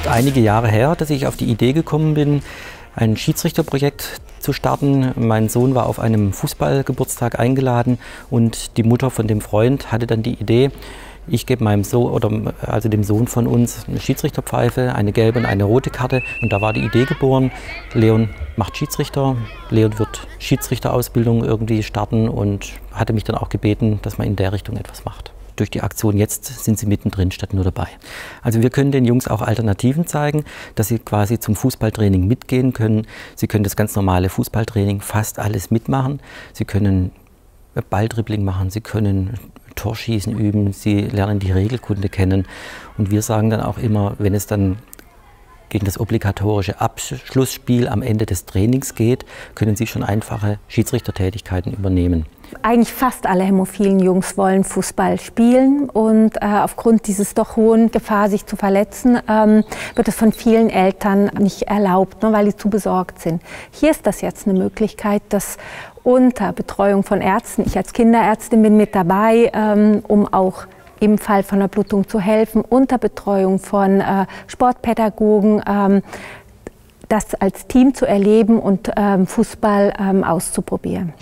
Einige Jahre her, dass ich auf die Idee gekommen bin, ein Schiedsrichterprojekt zu starten. Mein Sohn war auf einem Fußballgeburtstag eingeladen und die Mutter von dem Freund hatte dann die Idee, ich gebe meinem Sohn, also dem Sohn von uns, eine Schiedsrichterpfeife, eine gelbe und eine rote Karte. Und da war die Idee geboren, Leon macht Schiedsrichter, Leon wird Schiedsrichterausbildung irgendwie starten und hatte mich dann auch gebeten, dass man in der Richtung etwas macht. Durch die Aktion jetzt sind sie mittendrin statt nur dabei. Also wir können den Jungs auch Alternativen zeigen, dass sie quasi zum Fußballtraining mitgehen können. Sie können das ganz normale Fußballtraining fast alles mitmachen. Sie können Balldribbling machen, sie können Torschießen üben, sie lernen die Regelkunde kennen. Und wir sagen dann auch immer, wenn es dann gegen das obligatorische Abschlussspiel am Ende des Trainings geht, können sie schon einfache Schiedsrichtertätigkeiten übernehmen. Eigentlich fast alle hämophilen Jungs wollen Fußball spielen und aufgrund dieses doch hohen Gefahr, sich zu verletzen, wird es von vielen Eltern nicht erlaubt, weil die zu besorgt sind. Hier ist das jetzt eine Möglichkeit, dass unter Betreuung von Ärzten, ich als Kinderärztin bin mit dabei, um auch im Fall von einer Blutung zu helfen, unter Betreuung von Sportpädagogen, das als Team zu erleben und Fußball auszuprobieren.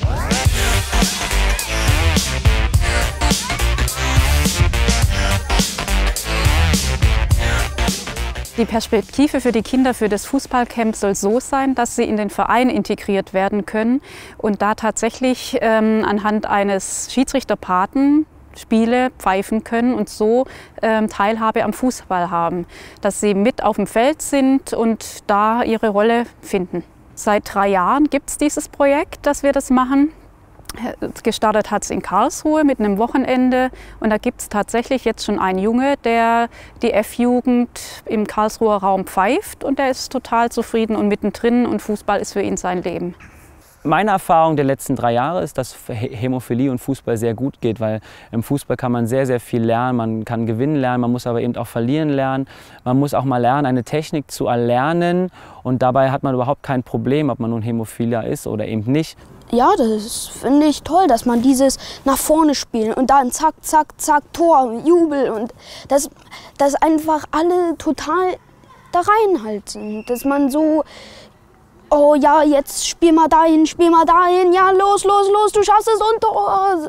Die Perspektive für die Kinder für das Fußballcamp soll so sein, dass sie in den Verein integriert werden können und da tatsächlich anhand eines Schiedsrichterpaten Spiele pfeifen können und so Teilhabe am Fußball haben, dass sie mit auf dem Feld sind und da ihre Rolle finden. Seit 3 Jahren gibt es dieses Projekt, dass wir das machen. Gestartet hat es in Karlsruhe mit einem Wochenende und da gibt es tatsächlich jetzt schon einen Junge, der die F-Jugend im Karlsruher Raum pfeift und der ist total zufrieden und mittendrin und Fußball ist für ihn sein Leben. Meine Erfahrung der letzten 3 Jahre ist, dass Hämophilie und Fußball sehr gut geht, weil im Fußball kann man sehr, sehr viel lernen. Man kann gewinnen lernen, man muss aber eben auch verlieren lernen. Man muss auch mal lernen, eine Technik zu erlernen und dabei hat man überhaupt kein Problem, ob man nun Hämophiler ist oder eben nicht. Ja, das finde ich toll, dass man dieses nach vorne spielen und dann zack, zack, zack, Tor, Jubel und dass einfach alle total da rein halt sind. Dass man so, oh ja, jetzt spiel mal dahin, ja los, los, los, du schaffst es und Tor.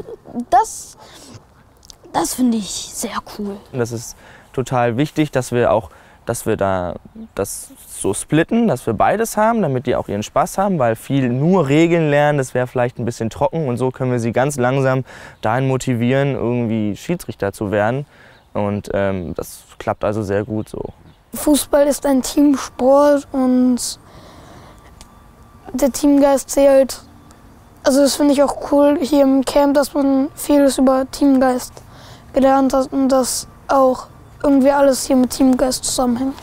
Das finde ich sehr cool. Das ist total wichtig, dass wir da das so splitten, dass wir beides haben, damit die auch ihren Spaß haben, weil viel nur Regeln lernen, das wäre vielleicht ein bisschen trocken und so können wir sie ganz langsam dahin motivieren, irgendwie Schiedsrichter zu werden und das klappt also sehr gut so. Fußball ist ein Teamsport und der Teamgeist zählt. Also das finde ich auch cool hier im Camp, dass man vieles über Teamgeist gelernt hat und dass auch irgendwie alles hier mit Teamgeist zusammenhängt.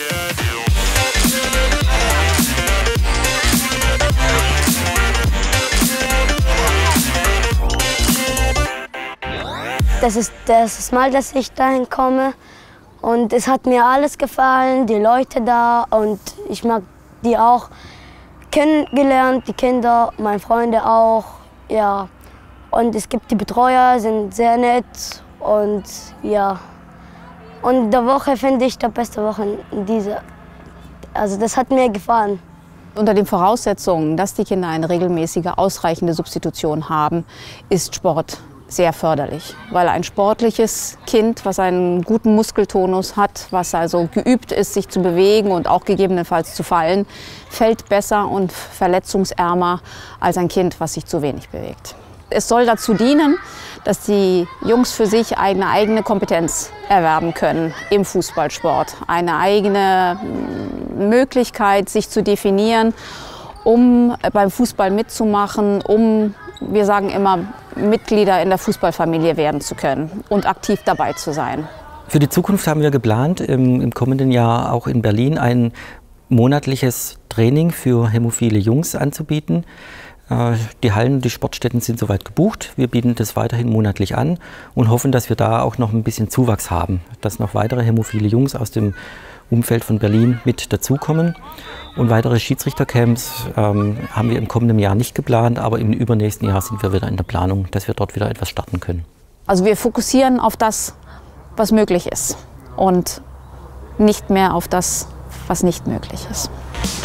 Das ist das erste Mal, dass ich dahin komme und es hat mir alles gefallen, die Leute da und ich mag die auch kennengelernt, die Kinder, meine Freunde auch, ja. Und es gibt die Betreuer, sind sehr nett und ja. Und der Woche finde ich die beste Woche in dieser. Also das hat mir gefallen. Unter den Voraussetzungen, dass die Kinder eine regelmäßige, ausreichende Substitution haben, ist Sport sehr förderlich. Weil ein sportliches Kind, was einen guten Muskeltonus hat, was also geübt ist, sich zu bewegen und auch gegebenenfalls zu fallen, fällt besser und verletzungsärmer als ein Kind, was sich zu wenig bewegt. Es soll dazu dienen, dass die Jungs für sich eine eigene Kompetenz erwerben können im Fußballsport. Eine eigene Möglichkeit, sich zu definieren, um beim Fußball mitzumachen, um, wir sagen immer, Mitglieder in der Fußballfamilie werden zu können und aktiv dabei zu sein. Für die Zukunft haben wir geplant, im kommenden Jahr auch in Berlin ein monatliches Training für hämophile Jungs anzubieten. Die Hallen, die Sportstätten sind soweit gebucht. Wir bieten das weiterhin monatlich an und hoffen, dass wir da auch noch ein bisschen Zuwachs haben, dass noch weitere hämophile Jungs aus dem Umfeld von Berlin mit dazukommen. Und weitere Schiedsrichtercamps haben wir im kommenden Jahr nicht geplant, aber im übernächsten Jahr sind wir wieder in der Planung, dass wir dort wieder etwas starten können. Also wir fokussieren auf das, was möglich ist. Und nicht mehr auf das, was nicht möglich ist.